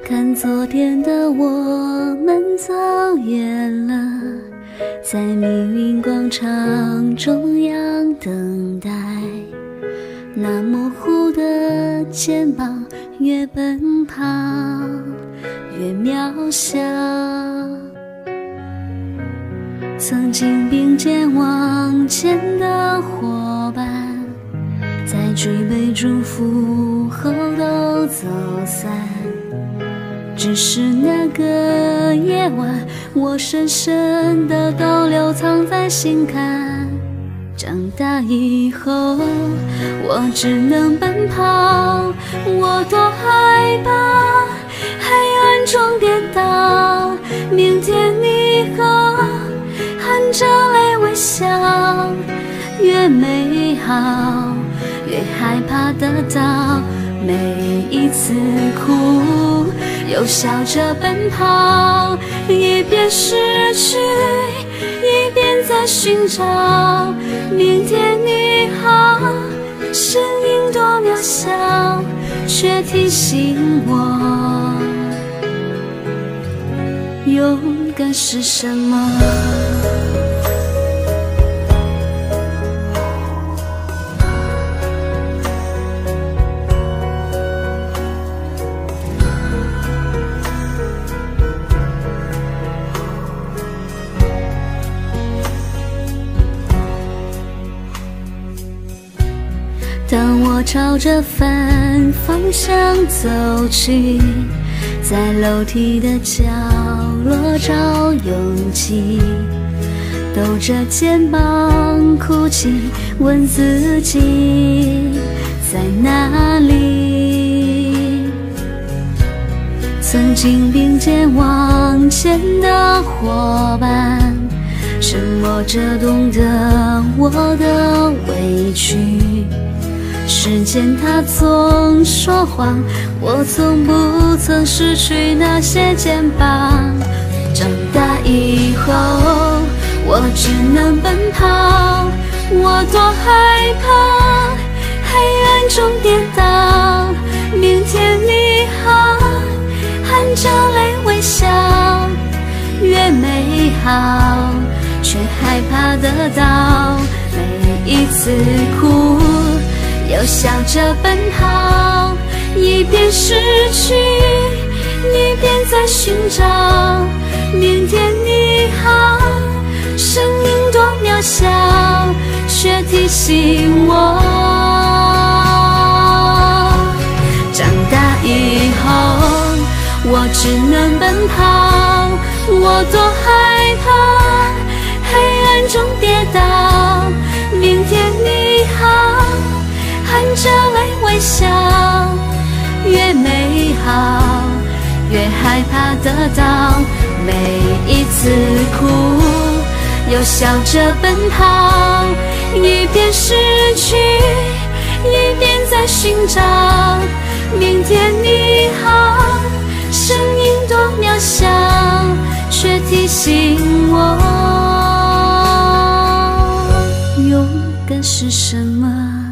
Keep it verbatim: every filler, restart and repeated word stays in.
看昨天的我们走远了，在命运广场中央等待，那模糊的肩膀，越奔跑越渺小。曾经并肩往前的伙伴，在举杯祝福后都走散。只是那个夜晚，我深深的都留藏在心坎。长大以后，我只能奔跑，我多害怕黑暗中跌倒。明天你和含着泪微笑，越美好越害怕得到。每一次哭又笑着奔跑，一边失去一边在寻找。明天你好，身影多渺小，却提醒我勇敢是什么。当我朝着反方向走去，在楼梯的角落找勇气，抖着肩膀哭泣，问自己在哪里。曾经并肩往前的伙伴，沉默着懂得我的委屈。时间它总说谎，我从不曾失去那些肩膀。长大以后，我只能奔跑，我多害怕黑暗中跌倒。明天你好，含着泪微笑，越美好却害怕得到。每一次哭又笑着奔跑，一边失去一边在寻找。明天你好，身影多渺小，却提醒我长大以后，我只能奔跑，我多害怕黑暗中跌倒。明天你好，含着泪微笑，越美好越害怕得到。每一次哭又笑着奔跑，一边失去一边在寻找。明天你好，身影多渺小，却提醒我勇敢是什么。